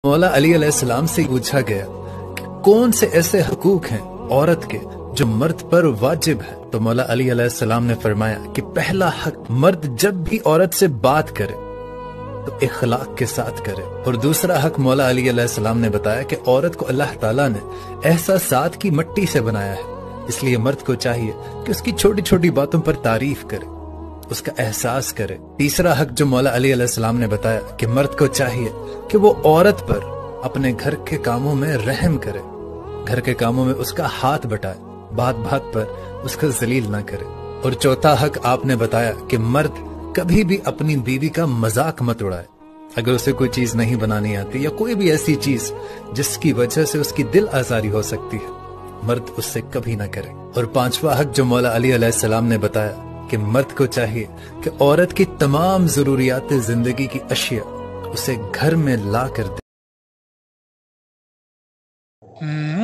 मौला अली अलैहिस्सलाम से पूछा गया कि कौन से ऐसे हकूक हैं औरत के जो मर्द पर वाजिब है, तो मौला अली अलैहिस्सलाम ने फरमाया कि पहला हक, मर्द जब भी औरत से बात करे तो इखलाक के साथ करे। और दूसरा हक मौला अली अलैहिस्सलाम ने बताया कि औरत को अल्लाह ताला ने एहसासात की मिट्टी से बनाया है, इसलिए मर्द को चाहिए कि उसकी छोटी छोटी बातों पर तारीफ करे, उसका एहसास करे। तीसरा हक जो मौला अली अलैहिस्सलाम ने बताया कि मर्द को चाहिए कि वो औरत पर अपने घर के कामों में रहम करे, घर के कामों में उसका हाथ बटाए, बात बात पर उसका जलील ना करे। और चौथा हक आपने बताया कि मर्द कभी भी अपनी बीवी का मजाक मत उड़ाए। अगर उसे कोई चीज नहीं बनानी आती या कोई भी ऐसी चीज जिसकी वजह से उसकी दिल आजारी हो सकती है, मर्द उससे कभी ना करे। और पांचवा हक जो मौला अली अलैहिस्सलाम ने बताया कि मर्द को चाहिए कि औरत की तमाम जरूरियात जिंदगी की अशिया उसे घर में ला कर दे।